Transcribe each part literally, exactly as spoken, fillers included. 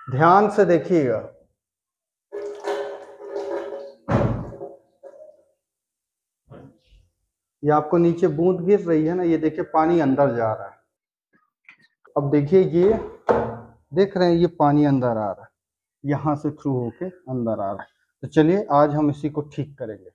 ध्यान से देखिएगा। ये आपको नीचे बूंद गिर रही है ना, ये देखिए पानी अंदर जा रहा है। अब देखिए ये देख रहे हैं, ये पानी अंदर आ रहा है, यहाँ से थ्रू होके अंदर आ रहा है। तो चलिए आज हम इसी को ठीक करेंगे।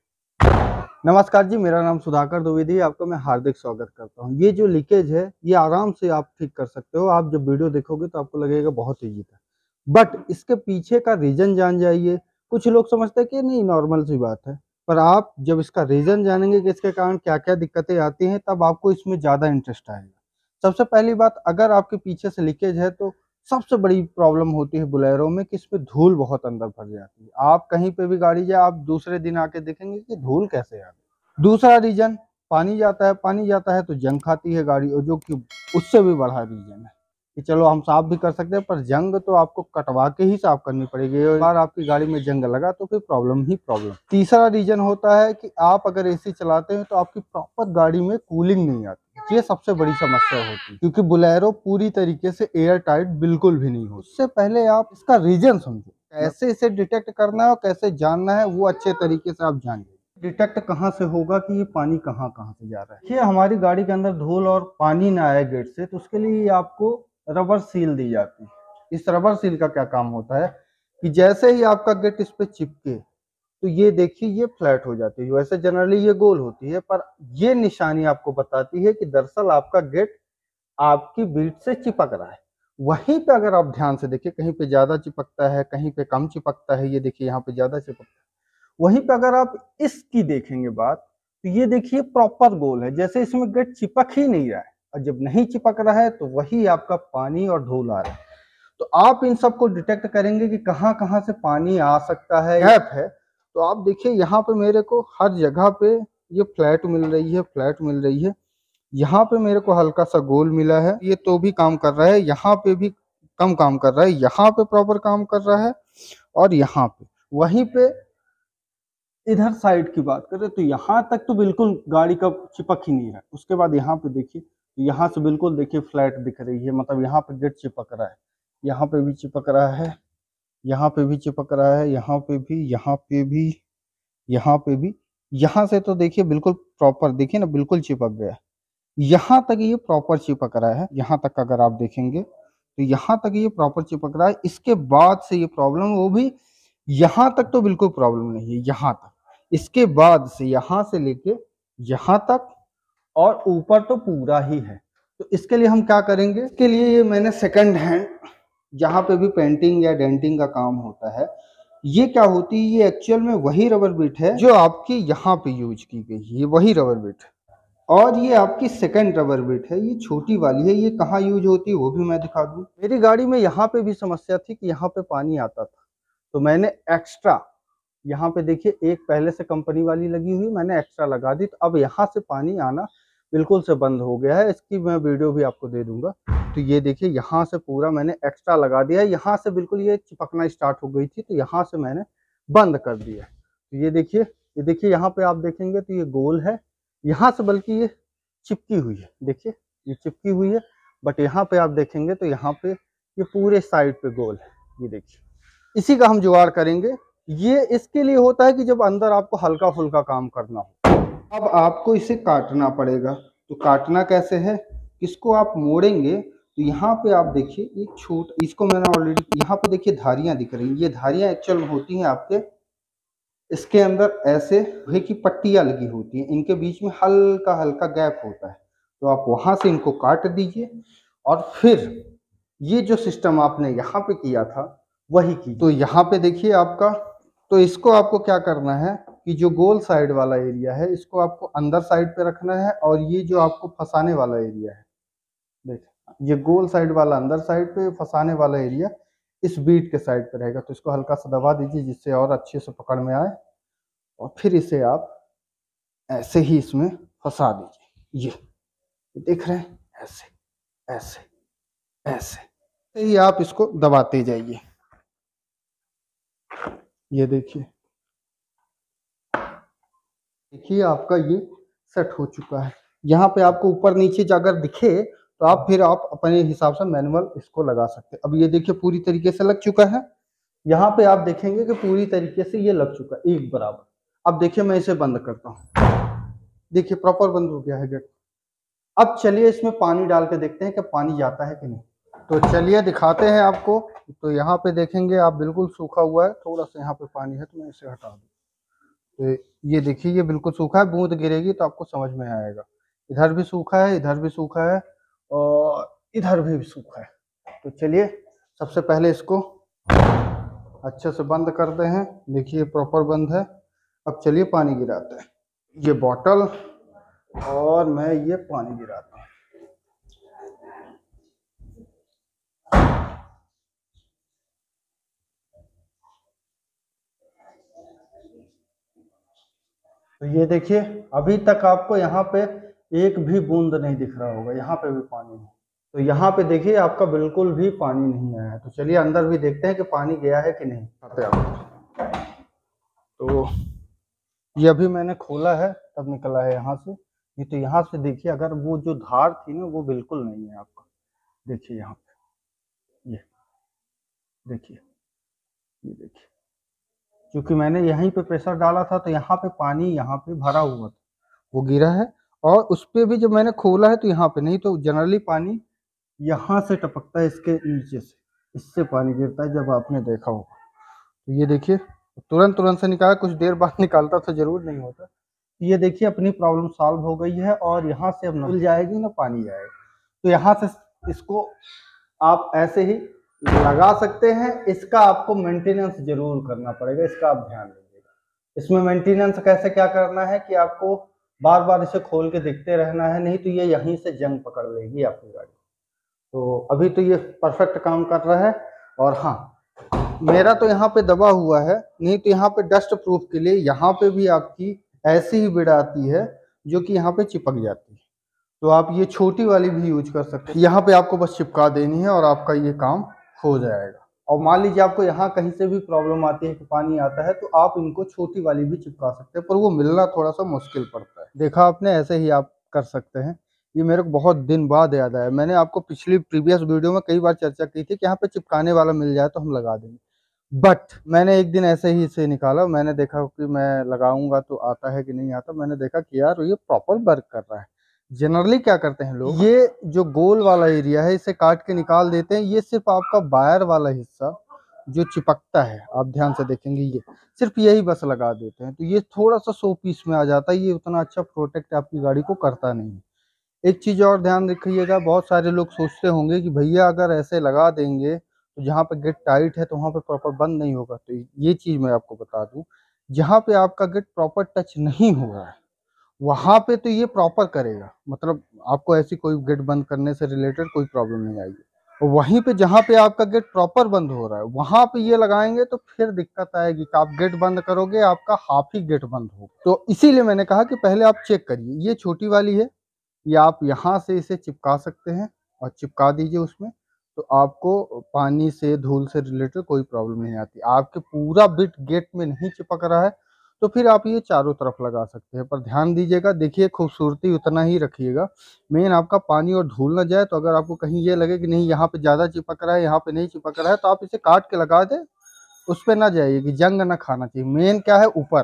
नमस्कार जी, मेरा नाम सुधाकर द्विवेदी, आपका मैं हार्दिक स्वागत करता हूँ। ये जो लीकेज है ये आराम से आप ठीक कर सकते हो। आप जब वीडियो देखोगे तो आपको लगेगा बहुत ईजी था, बट इसके पीछे का रीजन जान जाइए। कुछ लोग समझते हैं कि नहीं नॉर्मल सी बात है, पर आप जब इसका रीजन जानेंगे कि इसके कारण क्या क्या दिक्कतें आती हैं, तब आपको इसमें ज़्यादा इंटरेस्ट आएगा। सबसे पहली बात, अगर आपके पीछे से लीकेज है तो सबसे बड़ी प्रॉब्लम होती है बोलेरो में कि इसमें धूल बहुत अंदर भर जाती है। आप कहीं पे भी गाड़ी जाए, आप दूसरे दिन आके देखेंगे कि धूल कैसे आ गई। दूसरा रीजन, पानी जाता है। पानी जाता है तो जंग खाती है गाड़ी, और जो कि उससे भी बड़ा रीजन है कि चलो हम साफ भी कर सकते हैं, पर जंग तो आपको कटवा के ही साफ करनी पड़ेगी। एक बार आपकी गाड़ी में जंग लगा तो फिर प्रॉब्लम ही प्रॉब्लम। तीसरा रीजन होता है कि आप अगर एसी चलाते हैं तो आपकी प्रॉपर गाड़ी में कूलिंग नहीं आती। ये सबसे बड़ी समस्या होती है, क्योंकि बोलेरो पूरी तरीके से एयर टाइट बिल्कुल भी नहीं हो। उससे पहले आप इसका रीजन समझो, कैसे इसे डिटेक्ट करना है और कैसे जानना है, वो अच्छे तरीके से आप जानिए। डिटेक्ट कहाँ से होगा कि ये पानी कहाँ कहाँ से जा रहा है। ये हमारी गाड़ी के अंदर धूल और पानी ना आए गेट से, तो उसके लिए आपको रबर सील दी जाती है। इस रबर सील का क्या काम होता है कि जैसे ही आपका गेट इस पे चिपके तो ये देखिए ये फ्लैट हो जाती है। वैसे जनरली ये गोल होती है, पर ये निशानी आपको बताती है कि दरअसल आपका गेट आपकी बीट से चिपक रहा है। वहीं पे अगर आप ध्यान से देखिए, कहीं पे ज्यादा चिपकता है, कहीं पे कम चिपकता है। ये देखिए यहाँ पे ज्यादा चिपकता है। वहीं पे अगर आप इसकी देखेंगे बात, तो ये देखिए प्रॉपर गोल है, जैसे इसमें गेट चिपक ही नहीं रहा है। और जब नहीं चिपक रहा है तो वही आपका पानी और धूल आ रहा है। तो आप इन सबको डिटेक्ट करेंगे कि कहाँ कहाँ से पानी आ सकता है, गैप है। तो आप देखिए यहाँ पे मेरे को हर जगह पे ये फ्लैट मिल रही है, फ्लैट मिल रही है। यहाँ पे मेरे को हल्का सा गोल मिला है, ये तो भी काम कर रहा है। यहाँ पे भी कम काम कर रहा है, यहाँ पे प्रॉपर काम कर रहा है, और यहाँ पे। वहीं पे इधर साइड की बात करें तो यहाँ तक तो बिल्कुल गाड़ी का चिपक ही नहीं रहा है। उसके बाद यहाँ पे देखिए, तो यहाँ से बिल्कुल देखिए फ्लैट दिख रही है, मतलब यहाँ पे गेट चिपक रहा है। यहाँ पे भी चिपक रहा है, यहाँ पे भी चिपक रहा है, यहाँ पे भी, यहाँ पे भी, यहाँ पे भी। यहाँ से तो देखिए बिल्कुल प्रॉपर, देखिए ना बिल्कुल चिपक गया है। यहाँ तक ये प्रॉपर चिपक रहा है। यहाँ तक अगर आप देखेंगे तो यहाँ तक ये प्रॉपर चिपक रहा है। इसके बाद से ये प्रॉब्लम, वो भी यहाँ तक तो बिल्कुल प्रॉब्लम नहीं है, यहाँ तक। इसके बाद से यहाँ से लेके यहाँ तक और ऊपर तो पूरा ही है। तो इसके लिए हम क्या करेंगे, इसके लिए ये मैंने सेकंड हैंड, जहाँ पे भी पेंटिंग या डेंटिंग का काम होता है, ये क्या होती है, ये एक्चुअल में वही रबर बिट है जो आपकी यहाँ पे यूज की गई है। ये वही रबर बिट है, और ये आपकी सेकंड रबर बिट है, ये छोटी वाली है। ये कहाँ यूज होती है वो भी मैं दिखा दूँ। मेरी गाड़ी में यहाँ पे भी समस्या थी कि यहाँ पे पानी आता था, तो मैंने एक्स्ट्रा यहाँ पे देखिए, एक पहले से कंपनी वाली लगी हुई, मैंने एक्स्ट्रा लगा दी। तो अब यहाँ से पानी आना बिल्कुल से बंद हो गया है। इसकी मैं वीडियो भी आपको दे दूंगा। तो ये देखिए यहाँ से पूरा मैंने एक्स्ट्रा लगा दिया है। यहाँ से बिल्कुल ये चिपकना स्टार्ट हो गई थी, तो यहाँ से मैंने बंद कर दिया। तो ये देखिए, ये देखिए यहाँ पे आप देखेंगे तो ये गोल है, यहाँ से बल्कि ये चिपकी हुई है। देखिए ये चिपकी हुई है, बट यहाँ पे आप देखेंगे तो यहाँ पे ये पूरे साइड पे गोल है। ये देखिए, इसी का हम जुगाड़ करेंगे। ये इसके लिए होता है कि जब अंदर आपको हल्का फुल्का काम करना हो। अब आपको इसे काटना पड़ेगा। तो काटना कैसे है, इसको आप मोड़ेंगे तो यहाँ पे आप देखिए एक छोट, इसको मैंने ऑलरेडी, यहाँ पे देखिए धारियां दिख रही हैं। ये धारियां एक्चुअल में होती हैं आपके, इसके अंदर ऐसे लोहे की पट्टियां लगी होती हैं, इनके बीच में हल्का हल्का गैप होता है। तो आप वहां से इनको काट दीजिए, और फिर ये जो सिस्टम आपने यहाँ पे किया था वही की। तो यहाँ पे देखिए आपका, तो इसको आपको क्या करना है कि जो गोल साइड वाला एरिया है इसको आपको अंदर साइड पे रखना है, और ये जो आपको फंसाने वाला एरिया है, देखिए ये गोल साइड वाला अंदर साइड पे, फंसाने वाला एरिया इस बीट के साइड पे रहेगा। तो इसको हल्का सा दबा दीजिए जिससे और अच्छे से पकड़ में आए, और फिर इसे आप ऐसे ही इसमें फंसा दीजिए। ये देख रहे हैं, ऐसे ऐसे ऐसे ही आप इसको दबाते जाइए। ये देखिए, देखिए आपका ये सेट हो चुका है। यहाँ पे आपको ऊपर नीचे अगर दिखे तो आप फिर आप अपने हिसाब से मैनुअल इसको लगा सकते हैं। अब ये देखिए पूरी तरीके से लग चुका है। यहाँ पे आप देखेंगे कि पूरी तरीके से ये लग चुका है एक बराबर। अब देखिए मैं इसे बंद करता हूँ, देखिए प्रॉपर बंद हो गया है गेट। अब चलिए इसमें पानी डाल के देखते हैं कि पानी जाता है कि नहीं। तो चलिए दिखाते हैं आपको। तो यहाँ पे देखेंगे आप बिल्कुल सूखा हुआ है, थोड़ा सा यहाँ पे पानी है तो मैं इसे हटा दूँ। तो ये देखिए ये बिल्कुल सूखा है, बूंद गिरेगी तो आपको समझ में आएगा। इधर भी सूखा है, इधर भी सूखा है और इधर भी सूखा है। तो चलिए सबसे पहले इसको अच्छे से बंद करते हैं। देखिए प्रॉपर बंद है। अब चलिए पानी गिराते हैं। ये बॉटल और मैं ये पानी गिराता हूँ। तो ये देखिए अभी तक आपको यहाँ पे एक भी बूंद नहीं दिख रहा होगा, यहाँ पे भी पानी है। तो यहाँ पे देखिए आपका बिल्कुल भी पानी नहीं आया है। तो चलिए अंदर भी देखते हैं कि पानी गया है कि नहीं। तो ये अभी मैंने खोला है तब निकला है यहाँ से। ये तो यहाँ से देखिए अगर वो जो धार थी ना वो बिल्कुल नहीं है आपका। देखिए यहाँ पे, ये देखिए, ये देखिए क्योंकि मैंने यहीं पे प्रेशर डाला था तो यहाँ पे पानी यहाँ पे भरा हुआ था, वो गिरा है। और उस पे भी जब मैंने खोला है तो यहाँ पे नहीं, तो जनरली पानी यहाँ से टपकता है, इसके नीचे से इससे पानी गिरता है, जब आपने देखा होगा। तो ये देखिए तुरंत तुरंत से निकाला, कुछ देर बाद निकालता तो जरूर नहीं होता। ये देखिए अपनी प्रॉब्लम सॉल्व हो गई है और यहाँ से अब मिल जाएगी ना पानी जाएगा। तो यहाँ से इसको आप ऐसे ही लगा सकते हैं। इसका आपको मेंटेनेंस जरूर करना पड़ेगा, इसका आप ध्यान दीजिएगा। इसमें मेंटेनेंस कैसे क्या करना है कि आपको बार बार इसे खोल के देखते रहना है, नहीं तो ये यहीं से जंग पकड़ लेगी आपकी गाड़ी। तो अभी तो ये परफेक्ट काम कर रहा है। और हाँ मेरा तो यहाँ पे दबा हुआ है, नहीं तो यहाँ पे डस्ट प्रूफ के लिए यहाँ पे भी आपकी ऐसी ही बिड आती है जो कि यहाँ पे चिपक जाती है। तो आप ये छोटी वाली भी यूज कर सकते हैं। यहाँ पे आपको बस चिपका देनी है और आपका ये काम हो जाएगा। और मान लीजिए आपको यहाँ कहीं से भी प्रॉब्लम आती है कि पानी आता है, तो आप इनको छोटी वाली भी चिपका सकते हैं, पर वो मिलना थोड़ा सा मुश्किल पड़ता है। देखा आपने, ऐसे ही आप कर सकते हैं। ये मेरे को बहुत दिन बाद याद आया। मैंने आपको पिछली प्रीवियस वीडियो में कई बार चर्चा की थी कि यहाँ पे चिपकाने वाला मिल जाए तो हम लगा देंगे, बट मैंने एक दिन ऐसे ही इसे निकाला, मैंने देखा कि मैं लगाऊंगा तो आता है कि नहीं आता। मैंने देखा कि यार ये प्रॉपर वर्क कर रहा है। जनरली क्या करते हैं लोग, ये जो गोल वाला एरिया है इसे काट के निकाल देते हैं। ये सिर्फ आपका वायर वाला हिस्सा जो चिपकता है, आप ध्यान से देखेंगे, ये सिर्फ यही बस लगा देते हैं। तो ये थोड़ा सा शो पीस में आ जाता है, ये उतना अच्छा प्रोटेक्ट आपकी गाड़ी को करता नहीं। एक चीज और ध्यान रखिएगा, बहुत सारे लोग सोचते होंगे कि भैया अगर ऐसे लगा देंगे तो जहाँ पे गेट टाइट है तो वहाँ पे प्रॉपर बंद नहीं होगा। तो ये चीज मैं आपको बता दूं, जहाँ पे आपका गेट प्रॉपर टच नहीं हो रहा है वहां पे तो ये प्रॉपर करेगा, मतलब आपको ऐसी कोई गेट बंद करने से रिलेटेड कोई प्रॉब्लम नहीं आएगी। और वहीं पे जहाँ पे आपका गेट प्रॉपर बंद हो रहा है वहां पे ये लगाएंगे तो फिर दिक्कत आएगी कि आप गेट बंद करोगे आपका हाफ ही गेट बंद होगा। तो इसीलिए मैंने कहा कि पहले आप चेक करिए। ये छोटी वाली है, ये आप यहाँ से इसे चिपका सकते हैं और चिपका दीजिए उसमें, तो आपको पानी से धूल से रिलेटेड कोई प्रॉब्लम नहीं आती। आपके पूरा बिट गेट में नहीं चिपक रहा है तो फिर आप ये चारों तरफ लगा सकते हैं। पर ध्यान दीजिएगा, देखिए खूबसूरती उतना ही रखिएगा, मेन आपका पानी और धूल ना जाए। तो अगर आपको कहीं ये लगे कि नहीं यहाँ पे ज़्यादा चिपक रहा है, यहाँ पे नहीं चिपक रहा है, तो आप इसे काट के लगा दें, उस पर ना जाइए कि जंग ना खाना चाहिए। मेन क्या है, ऊपर,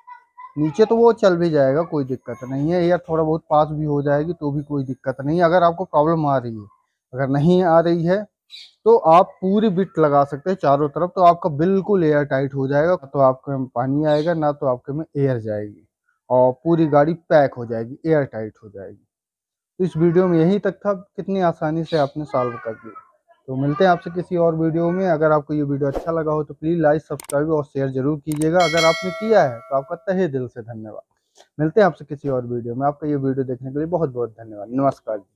नीचे तो वो चल भी जाएगा, कोई दिक्कत नहीं है। यार थोड़ा बहुत पास भी हो जाएगी तो भी कोई दिक्कत नहीं। अगर आपको प्रॉब्लम आ रही है, अगर नहीं आ रही है तो आप पूरी बिट लगा सकते हैं चारों तरफ, तो आपका बिल्कुल एयर टाइट हो जाएगा। तो आपके में पानी आएगा ना, तो आपके में एयर जाएगी और पूरी गाड़ी पैक हो जाएगी, एयर टाइट हो जाएगी। तो इस वीडियो में यही तक था, कितनी आसानी से आपने सॉल्व कर दिया। तो मिलते हैं आपसे किसी और वीडियो में। अगर आपको ये वीडियो अच्छा लगा हो तो प्लीज़ लाइक, सब्सक्राइब और शेयर जरूर कीजिएगा। अगर आपने किया है तो आपका तहे दिल से धन्यवाद। मिलते हैं आपसे किसी और वीडियो में। आपका ये वीडियो देखने के लिए बहुत बहुत धन्यवाद। नमस्कार।